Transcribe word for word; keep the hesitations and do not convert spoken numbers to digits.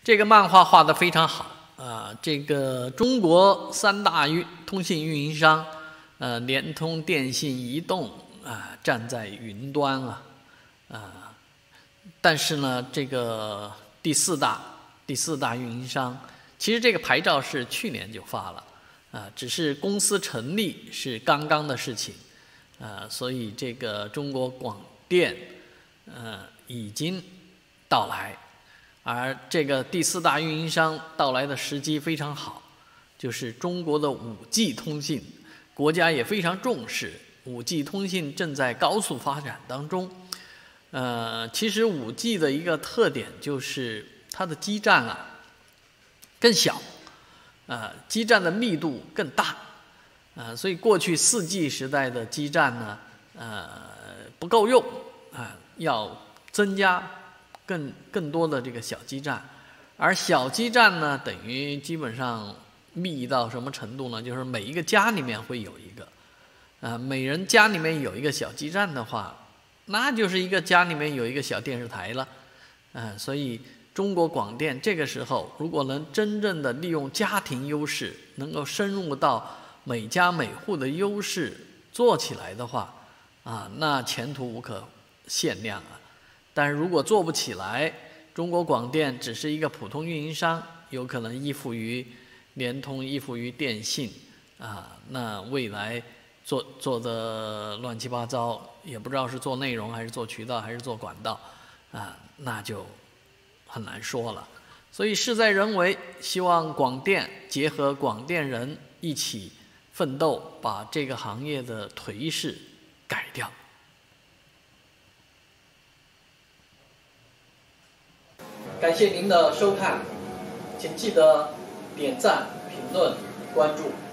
这个漫画画得非常好啊！这个中国三大运通信运营商，呃，联通、电信、移动啊，站在云端啊，啊，但是呢，这个第四大第四大运营商，其实这个牌照是去年就发了啊，只是公司成立是刚刚的事情啊，所以这个中国广电呃已经到来。而这个第四大运营商到来的时机非常好，就是中国的 五 G 通信，国家也非常重视 五 G 通信正在高速发展当中。呃，其实 五 G 的一个特点就是它的基站啊更小，呃，基站的密度更大，呃，所以过去 四 G 时代的基站呢，呃，不够用啊、呃，要增加。更更多的这个小基站，而小基站呢，等于基本上密到什么程度呢？就是每一个家里面会有一个，呃，每人家里面有一个小基站的话，那就是一个家里面有一个小电视台了，呃，所以中国广电这个时候如果能真正的利用家庭优势，能够深入到每家每户的优势做起来的话，啊，那前途无可限量啊。但是如果做不起来，中国广电只是一个普通运营商，有可能依附于联通，依附于电信，啊，那未来做做的乱七八糟，也不知道是做内容还是做渠道还是做管道，啊，那就很难说了。所以事在人为，希望广电结合广电人一起奋斗，把这个行业的颓势改掉。感谢您的收看，请记得点赞、评论、关注。